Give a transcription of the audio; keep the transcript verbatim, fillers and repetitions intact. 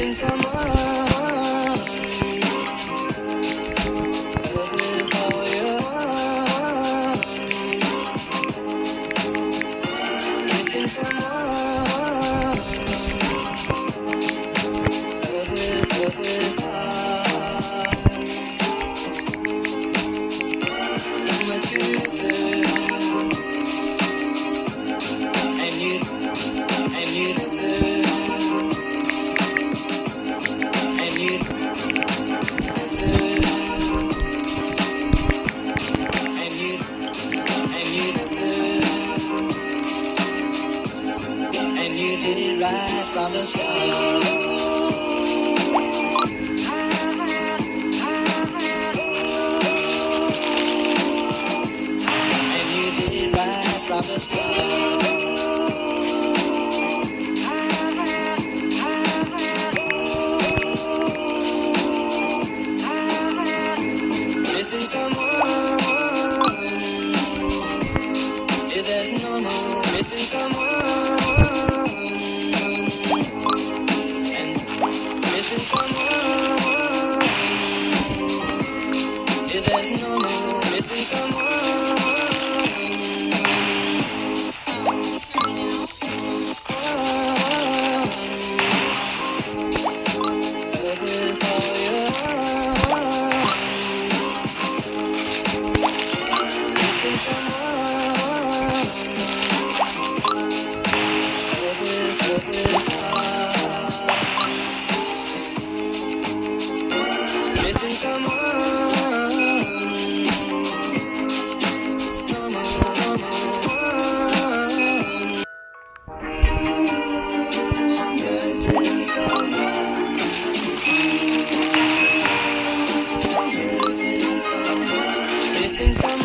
missing someone. With all your heart. Missing someone. With, with heart. How much you deserve. And you, and you deserve. And you deserve. And you, and you deserve. And you did it right from the start. From the start. Missing someone is as normal. Missing someone and missing someone is as normal. Missing someone. Missing someone. Missing someone.